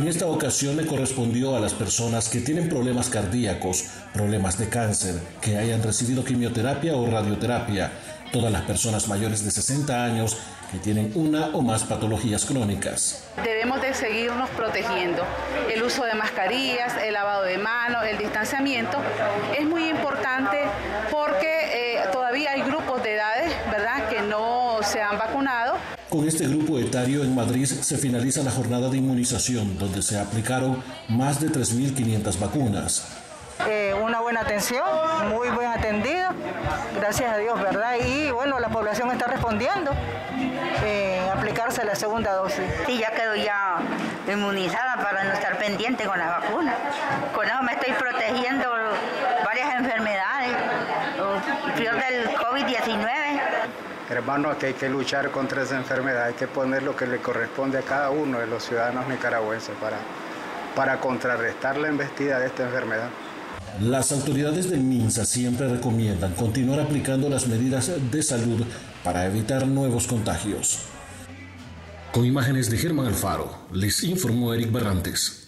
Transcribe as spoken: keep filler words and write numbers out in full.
En esta ocasión le correspondió a las personas que tienen problemas cardíacos, problemas de cáncer, que hayan recibido quimioterapia o radioterapia, todas las personas mayores de sesenta años que tienen una o más patologías crónicas. Debemos de seguirnos protegiendo. El uso de mascarillas, el lavado de manos, el distanciamiento es muy importante porque eh, todavía hay grupos de edades, ¿verdad?, que no se han vacunado. Con este grupo etario en Madrid se finaliza la jornada de inmunización, donde se aplicaron más de tres mil quinientas vacunas. Eh, una buena atención, muy bien atendido, gracias a Dios, ¿verdad? Y bueno, la población está respondiendo eh, aplicarse la segunda dosis. Sí, ya quedo ya inmunizada para no estar pendiente con la vacuna. Con eso me estoy protegiendo varias enfermedades, peor del COVID diecinueve. Hermano, aquí hay que luchar contra esa enfermedad, hay que poner lo que le corresponde a cada uno de los ciudadanos nicaragüenses para, para contrarrestar la embestida de esta enfermedad. Las autoridades del MINSA siempre recomiendan continuar aplicando las medidas de salud para evitar nuevos contagios. Con imágenes de Germán Alfaro, les informó Eric Barrantes.